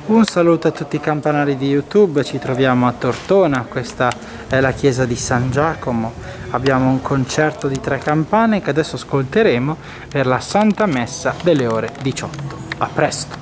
Un saluto a tutti i campanari di YouTube, ci troviamo a Tortona, questa è la chiesa di San Giacomo, abbiamo un concerto di 3 campane che adesso ascolteremo per la Santa Messa delle ore 18. A presto!